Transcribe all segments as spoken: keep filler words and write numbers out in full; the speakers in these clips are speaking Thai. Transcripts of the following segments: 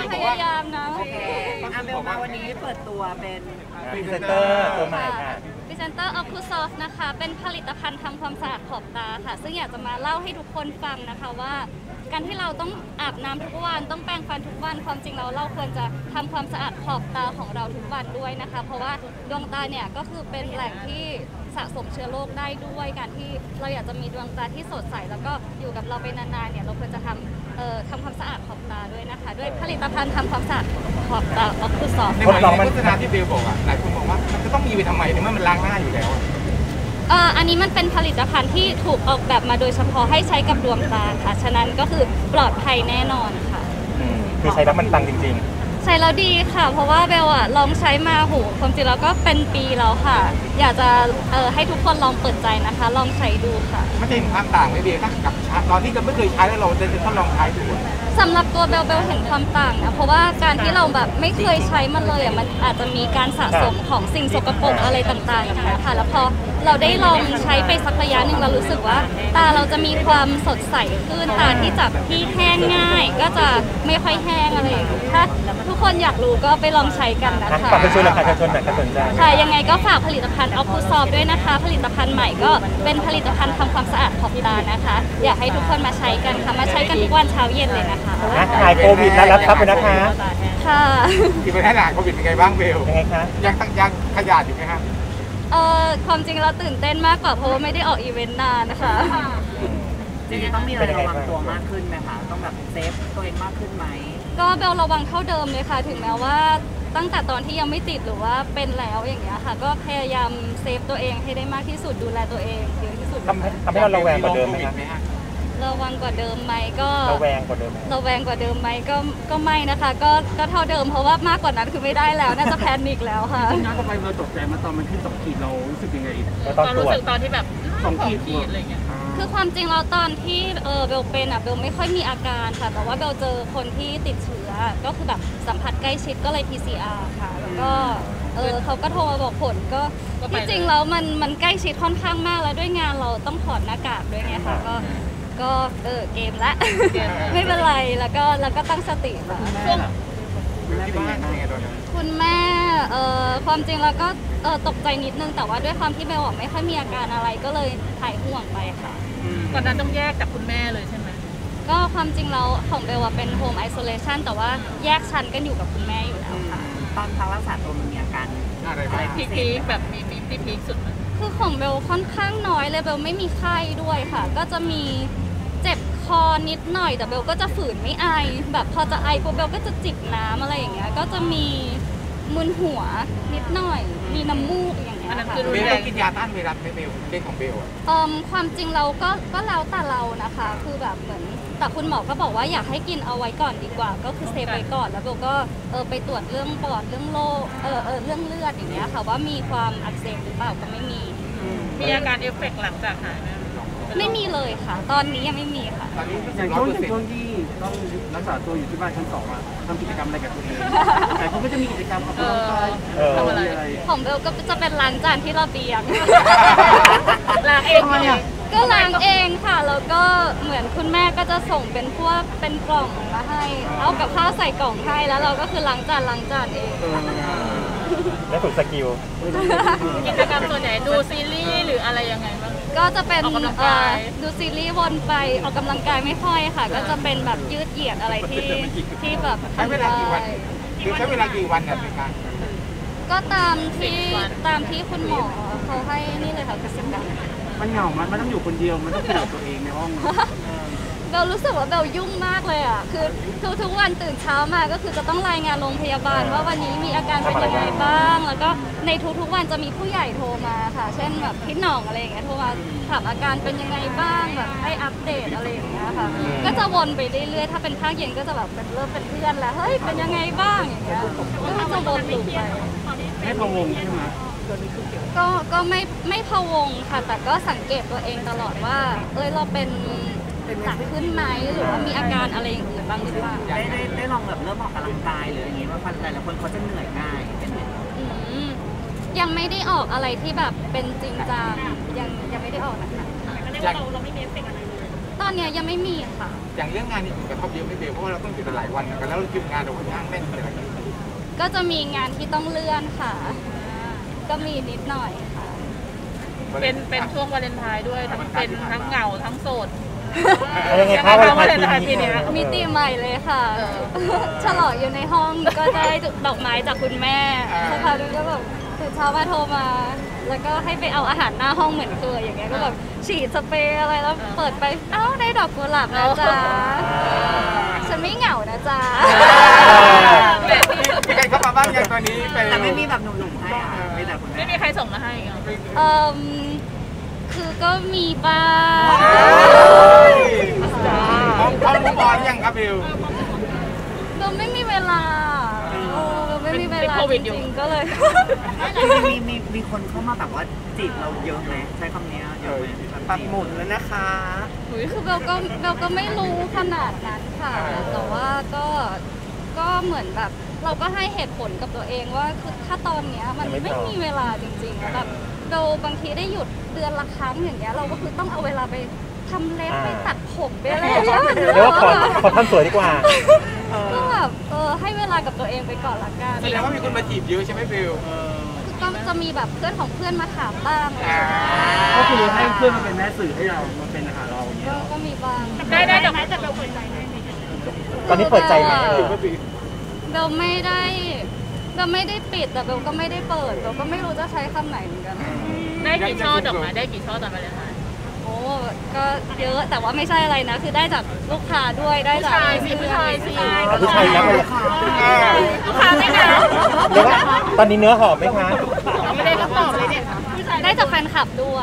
พยายามนะโอเคอาเบลมาวันนี้เปิดตัวเป็นพรีเซนเตอร์ตัวใหม่ค่ะพรีเซนเตอร์ออคูซอฟนะคะเป็นผลิตภัณฑ์ทำความสะอาดขอบตาค่ะซึ่งอยากจะมาเล่าให้ทุกคนฟังนะคะว่าการที่เราต้องอาบน้ำทุกวันต้องแปรงฟันทุกวันความจริงเราเราควรจะทำความสะอาดขอบตาของเราทุกวันด้วยนะคะเพราะว่าดวงตาเนี่ยก็คือเป็นแหล่งที่สะสมเชื้อโรคได้ด้วยการที่เราอยากจะมีดวงตาที่สดใสแล้วก็อยู่กับเราไปนานๆเนี่ยเราควรจะทำเอ่อทำความสะอาดขอบตาด้วยนะคะด้วยผลิตภัณฑ์ทำความสะอาดขอบตาออคูซอฟในหมายโฆษณาที่เบลบอกอ่ะหลายคนบอกว่ามันจะต้องมีไปทำไมในเมื่อมันล้างหน้าอยู่แล้วเอ่ออันนี้มันเป็นผลิตภัณฑ์ที่ถูกออกแบบมาโดยเฉพาะให้ใช้กับดวงตาค่ะฉะนั้นก็คือปลอดภัยแน่นอนค่ะคือใช้แล้วมันปังจริงๆใช้แล้วดีค่ะเพราะว่าเบลอะลองใช้มาโหความจริงแล้วก็เป็นปีแล้วค่ะอยากจะเอ่อให้ทุกคนลองเปิดใจนะคะลองใช้ดูค่ะมันจะเห็นความต่างไหมเบลกับตอนที่เราไม่เคยใช้แล้วเราจะทดลองใช้ดูสำหรับตัวเบลเบลเห็นความต่างนะเพราะว่าการที่เราแบบไม่เคยใช้มันเลยอ่ะมันอาจจะมีการสะสมของสิ่งสกปรกอะไรต่างๆอย่างนี้ค่ะแล้วพอเราได้ลองใช้ไปสักระยะหนึ่งเรารู้สึกว่าตาเราจะมีความสดใสขึ้นตาที่จับที่แห้งง่ายก็จะไม่ค่อยแห้งอะไรอย่างนี้ถ้าทุกคนอยากรู้ก็ไปลองใช้กันนะคะฝากชวนราคาชวนหน่อยก็สนใจค่ะยังไงก็ฝากผลิตภัณฑ์ออคูซอฟด้วยนะคะผลิตภัณฑ์ใหม่ก็เป็นผลิตภัณฑ์ทำความสะอาดขอบตานะคะอยากให้ทุกคนมาใช้กันค่ะมาใช้กันทุกวันเช้าเย็นเลยนะคะหายโควิดแล้วรับทรัพย์ไปนะคะค่ะที่ประเทศหายโควิดเป็นไงบ้างเบลยังไงคะยังยังขยาดอยู่ไหมครับเอ่อความจริงเราตื่นเต้นมากกว่าเพราะว่าไม่ได้ออกอีเวนต์นานนะคะจริงๆต้องมีอะไรระวังตัวมากขึ้นไหมคะต้องแบบเซฟตัวเองมากขึ้นไหมก็เบลระวังเท่าเดิมเลยค่ะถึงแม้ว่าตั้งแต่ตอนที่ยังไม่ติดหรือว่าเป็นแล้วอย่างเงี้ยค่ะก็พยายามเซฟตัวเองให้ได้มากที่สุดดูแลตัวเองเยอะที่สุดทำให้ทำให้เราระแวงกว่าเดิมไหมคะระวังกว่าเดิมไหมก็ระแวงกว่าเดิมระแวงกว่าเดิมไหมก็ก็ไม่นะคะก็ก็เท่าเดิมเพราะว่ามากกว่านั้นคือไม่ได้แล้วน่าจะแพนิคแล้วค่ะน้าทำไมเราตกใจมาตอนมันขึ้นสองขีดเรารู้สึกยังไงตอนรู้สึกตอนที่แบบสองขีดอะไรเงี้ยคือความจริงเราตอนที่เออเบลเป็นอ่ะเบลไม่ค่อยมีอาการค่ะแต่ว่าเบลเจอคนที่ติดเชื้อก็คือแบบสัมผัสใกล้ชิดก็เลย พี ซี อาร์ ค่ะแล้วก็เออเขาก็โทรมาบอกผลก็ที่จริงแล้วมันมันใกล้ชิดค่อนข้างมากแล้วด้วยงานเราต้องถอดหน้ากากด้วยไงค่ะก็ก็เออเกมละไม่เป็นไรแล้วก็แล้วก็ตั้งสติค่ะคุณแม่เอ่อความจริงแล้วก็เออตกใจนิดนึงแต่ว่าด้วยความที่เบลไม่ค่อยมีอาการอะไรก็เลยถ่ายห่วงไปค่ะตอนนั้นต้องแยกจากคุณแม่เลยใช่ไหมก็ความจริงเราของเบลเป็นโฮมไอโซเลชันแต่ว่าแยกชั้นกันอยู่กับคุณแม่อยู่แล้วค่ะตอนพักรักษาตัวมันมีอาการอะไรพีคแบบมีมีที่พีคสุดคือของเบลค่อนข้างน้อยเลยเบลไม่มีไข้ด้วยค่ะก็จะมีเจ็บคอนิดหน่อยแต่เบลก็จะฝืนไม่ไอแบบพอจะไอปุ๊บเบลก็จะจิบน้ำอะไรอย่างเงี้ยก็จะมีมึนหัวนิดหน่อยมีน้ำมูกอย่างเงี้ยค่ะเบลกินยาต้านไวรัสไหมเบลเรื่องของเบลอ่ะเอ่อความจริงเราก็ก็แล้วแต่เรานะคะคือแบบเหมือนแต่คุณหมอก็บอกว่าอยากให้กินเอาไว้ก่อนดีกว่าก็คือเซฟไว้ก่อนแล้วเบลก็เออไปตรวจเรื่องปอดเรื่องโรคเออเออเรื่องเลือดอย่างเงี้ยค่ะว่ามีความอักเสบหรือเปล่าก็ไม่มีมีอาการเอฟเฟกต์หลังจากหายไหมไม่มีเลยค่ะตอนนี้ยังไม่มีค่ะอย่างช่วงช่วงที่ต้องรักษาตัวอยู่ที่บ้านชั้นสองอะทำกิจกรรมอะไรกับตัวเองแต่เขาก็จะมีกิจกรรมเขาทำอะไรของเบลก็จะเป็นล้างจานที่ระเบียงล้างเองก็ล้างเองค่ะแล้วก็เหมือนคุณแม่ก็จะส่งเป็นพวกเป็นกล่องมาให้เอากับข้าวใส่กล่องให้แล้วเราก็คือล้างจานล้างจานเองแล้วฝึกสกิลกิจกรรมส่วนใหญ่ดูซีรีส์หรืออะไรยังไงบ้างก็จะเป็นดูซีรีส์วนไปออกกำลังกายไม่ค่อยค่ะก็จะเป็นแบบยืดเหยียดอะไรที่ที่แบบใช้เวลากี่วันใช้เวลากี่วันในการก็ตามที่ตามที่คุณหมอเขาให้นี่เลยค่ะกิจกรรมมันเหงามันมันต้องอยู่คนเดียวมันต้องอยู่ตัวเองในห้องเบลรู้สึกว่าเบลยุ่งมากเลยอ่ะคือทุกทุกวันตื่นเช้ามาก็คือจะต้องรายงานโรงพยาบาลว่าวันนี้มีอาการเป็นยังไงบ้างแล้วก็ในทุกๆวันจะมีผู้ใหญ่โทรมาค่ะเช่นแบบพี่หน่องอะไรอย่างเงี้ยโทรมาถามอาการเป็นยังไงบ้างแบบให้อัปเดตอะไรอย่างเงี้ยค่ะก็จะวนไปเรื่อยๆถ้าเป็นภาคเย็นก็จะแบบเป็นเริ่มเป็นเพื่อนแล้วเฮ้ยเป็นยังไงบ้างอย่างเงี้ยก็จะวนลูปไปไม่พะวงใช่ไหมก็ก็ไม่ไม่พะวงค่ะแต่ก็สังเกตตัวเองตลอดว่าเอ้ยเราเป็นหนักขึ้นไหมหรือว่ามีอาการอะไรอย่างอื่นบ้างหรือเปล่าได้ได้ได้ลองแบบเริ่มออกกำลังกายหรืออย่างงี้ว่าหลายๆคนเขาจะเหนื่อยง่ายเป็นไงยังไม่ได้ออกอะไรที่แบบเป็นจริงจังยังยังไม่ได้ออกนะคะเราเราไม่มีเอฟเฟกต์อะไรเลยตตอนเนี้ยยังไม่มีค่ะอย่างเรื่องงานนี่ผลกระทบเยอะไม่เบลเพราะว่าเราต้องหยุดหลายวันกันแล้วคิวงานเราค่อนข้างแน่นแต่ละทีก็จะมีงานที่ต้องเลื่อนค่ะ ก็มีนิดหน่อยค่ะเป็นเป็นช่วงวาเลนไทน์ด้วยทั้งเป็นทั้งเหงาทั้งโสดเอายังไงคะวาเลนไทน์ปีนี้มีตีใหม่เลยค่ะ ฉลองอยู่ในห้องก็ได้ดอกไม้จากคุณแม่สักพักนึงก็แบบตื่นเช้ามาโทรมา แล้วก็ให้ไปเอาอาหารหน้าห้องเหมือนเคยอย่างเงี้ยก็แบบฉีดสเปรย์อะไรแล้วเปิดไปเอ้าได้ดอกกุหลาบนะจ๊ะฉันไม่เหงานะจ๊ะมีใครเข้ามาบ้างอย่างตอนนี้ไปแต่ไม่มีแบบหนุ่มๆให้อ่ะไม่แต่คุณไม่แม่มีใครส่งมาให้เหรอเอ่มคือก็มีบ้างพร้อมพร้อมมุกบอลยังครับเบลเราไม่มีเวลาเออเราไม่มีเวลาจริงๆก็เลยมีมีมีคนเข้ามาแบบว่าจีบเราเยอะไหมใช้คำนี้เยอะไหมปักหมุนแล้วนะคะคือเบลก็เบลก็ไม่รู้ขนาดนั้นค่ะ แต่ว่าก็ก็เหมือนแบบเราก็ให้เหตุผลกับตัวเองว่าคือถ้าตอนเนี้ยมันไม่มีเวลาจริงๆแบบเราบางทีได้หยุดเดือนละครั้งอย่างเงี้ยเราก็คือต้องเอาเวลาไปทำเล็บไปตัดผมไปอะไรอย่างเงี้ยเรียกว่าขอขอทำสวยดีกว่าก็แบบเออให้เวลากับตัวเองไปก่อนละกันแสดงว่ามีคนมาจีบเยอะใช่ไหมเบลคือก็จะมีแบบเพื่อนของเพื่อนมาถามบ้างอะไรอย่างเงี้ยก็คือให้เพื่อนมาเป็นแม่สื่อให้เรามาเป็นอาหารเราอย่างเงี้ก็ยก็มีบ้างได้ได้ดอกไม้จากเบลตอนนี้เปิดใจไหมเออเบลไม่ได้เบลไม่ได้ปิดแต่เบลก็ไม่ได้เปิดเบลก็ไม่รู้จะใช้คำไหนเหมือนกันได้กี่ช่อดอกไม้ได้กี่ช่อตอนวาเลนไทน์โอ้ก็เยอะแต่ว่าไม่ใช่อะไรนะ คือได้จากลูกค้าด้วยได้จากผู้ชายสิผู้ชายสิผู้ชายรับมาเลยลูกค้าไม่เหงาเรียกว่าตอนนี้เนื้อหอมไหมคะไม่ได้คำตอบเลยเนี่ยได้จากแฟนคลับด้วย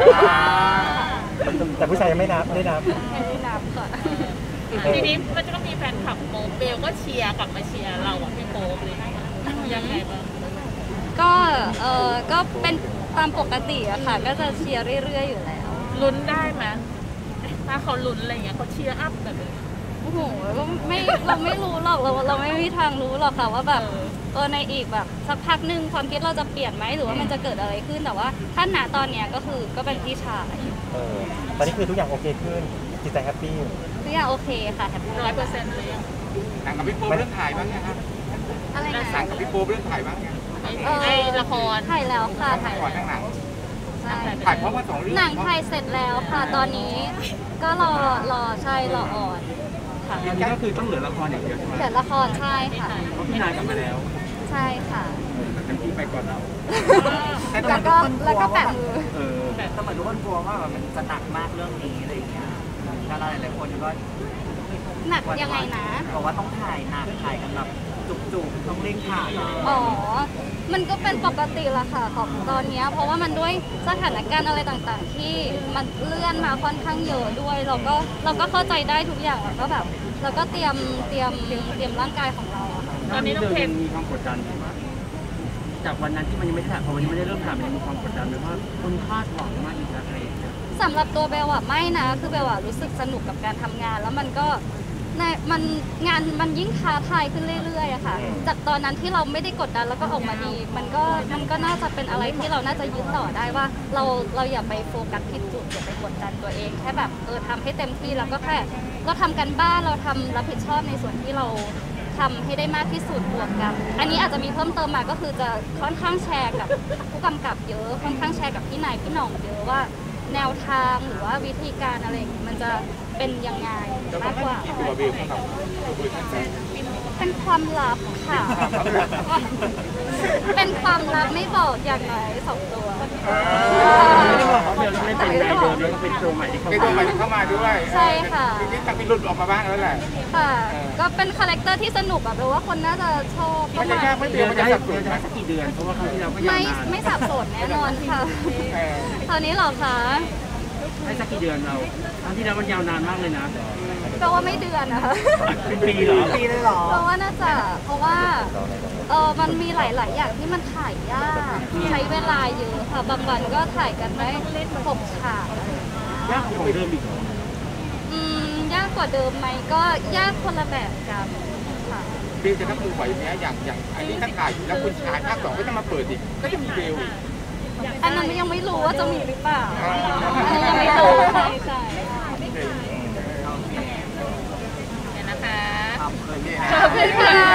แต่ผู้ชายยังไม่รับไม่ได้รับไม่ได้นับค่ะทีนี้มันจะต้องมีแฟนคลับโป๊ปเบลก็เชียร์กลับมาเชียร์เราอะพี่โป๊ปเลยยังไงบ้างก็เออก็เป็นตามปกติอะค่ะ ก็จะเชียร์เรื่อยๆอยู่แล้วลุ้นได้ไหมถ้าเขาลุ้นอะไรเงี้ยเขาเชียร์อัพแบบนี้โอ้โหก็ไม่เราไม่รู้หรอกเราเราไม่มีทางรู้หรอกค่ะว่าแบบเออในอีกแบบสักพักหนึ่งความคิดเราจะเปลี่ยนไหมหรือว่ามันจะเกิดอะไรขึ้นแต่ว่าถ้าณตอนเนี้ยก็คือก็เป็นพี่ชายเออตอนนี้คือทุกอย่างโอเคขึ้นจิตใจแฮปปี้ทุกอย่างโอเคค่ะแฮปปี้ร้อยเปอร์เซ็นต์เลยหนังกับพี่โป๊ปเรื่องถ่ายบ้างไงครับอะไรนะหนังกับพี่โป๊ปเรื่องถ่ายบ้างไงไอ้ละครถ่ายแล้วค่ะถ่ายก่อนแล้วทั้งหนังใช่ถ่ายพร้อมกันสองเรื่องหนังถ่ายเสร็จแล้วค่ะ ตอนนี้ก็รอรอใช่รออ่อนค่ะอันนี้ก็คือต้องเหลือละครอย่างเดียวใช่ไหมเขียนละครใช่ค่ะเพราะพี่นายกลับมาแล้วใช่ค่ะกันที่ไปก่อนเราแล้วก็แล้วก็แปะมือเออแต่เหมือนทุกคนกลัวว่ามันจะหนักมากเรื่องนี้อะไรอย่างเงี้ยก็หลายหลายคนก็หนักยังไงนะบอกว่าต้องถ่ายหนักถ่ายกันแบบจุกๆต้องเร่งถ่ายอ๋อ มันก็เป็นปกติละค่ะของตอนเนี้ยเพราะว่ามันด้วยสถานการณ์อะไรต่างๆ ที่มันเลื่อนมาค่อนข้างเยอะด้วย เราก็เราก็เข้าใจได้ทุกอย่างแล้วก็แบบเราก็เตรียมเตรียมเตรียมร่างกายของเราอะค่ะตอนนี้ต้องเทรนมีความกดดันอยู่ว่าจากวันนั้นที่มันยังไม่ถ่ายพอวันนี้ไม่ได้เริ่มถ่ายมันยังมีความกดดันไหมว่าคนคาดหวังมากอีกแล้วอะไรอย่างเงี้ยสำหรับตัวเบลอะไม่นะ คือเบลอะรู้สึกสนุกกับการทำงาน แล้วมันก็ในมันงานมันยิ่งท้าทายขึ้นเรื่อยๆอะค่ะ จากตอนนั้นที่เราไม่ได้กดดันแล้วก็ออกมาดี มันก็มันก็น่าจะเป็นอะไรที่เราน่าจะยึดต่อได้ว่า เราเราอย่าไปโฟกัสผิดจุดอย่าไปกดดันตัวเองแค่แบบเออทำให้เต็มที่แล้วก็แค่เราทำกันบ้านเราทำรับผิดชอบในส่วนที่เราทำให้ได้มากที่สุดบวกกับอันนี้อาจจะมีเพิ่มเติมมาก็คือจะค่อนข้างแชร์กับผู้กำกับเยอะค่อนข้างแชร์กับพี่นายพี่หน่องเยอะว่า แนวทางหรือว่าวิธีการอะไรอย่างงี้มันจะเป็นยังไงแล้วก็มากไม่กว่ากี่ตัวเบลสำหรับตัวเบลทั้งแสนเป็นความลับค่ะ เป็นความลับไม่บอกอย่างน้อยสองตัวไม่ได้บอกเขาเบลไม่เป็นนายเดิมแล้วก็เป็นตัวใหม่ที่เข้าเป็นตัวใหม่มาที่เข้ามาด้วยใช่ค่ะคือที่ตักเป็นรุ่นออกมาบ้างแล้วแหละค่ะ ก็เป็นคาแรคเตอร์ที่สนุกแบบว่าคนน่าจะชอบมันจะยากไม่เบเดืลอนมันจะจะให้สับสเดือนนจะไหมให้สักกี่เดือนเพราะว่าครั้งที่เราก็ยาไม่วนานไม่สับสนแน่นอนค่ะเออตอนนี้เหรอคะให้สักกี่เดือนเราครั้งที่แล้วมันยาวนานมากเลยนะแปลว่าไม่เดือนนะคะเป็นปีเหรอปีเลยเหรอเพราะว่าน่าจะเพราะว่าเออมันมีหลาย ๆ อย่างที่มันถ่ายยากใช้เวลาเยอะค่ะบางวันก็ถ่ายกันได้หกฉากยากกว่าของเดิมอีกเหรออืมยากกว่าเดิมไหมก็ยากคนละแบบกันค่ะเบลจะรับมือไหวไหมอย่างอย่างอันนี้ถ้าถ่ายอยู่แล้วคุณชายภาคสองก็จะมาเปิดอีกก็จะมีเบลอีกอันนั้นยังไม่รู้ว่าจะมีหรือเปล่าอันนั้นยังไม่รู้ใช่ใช่แค่ะ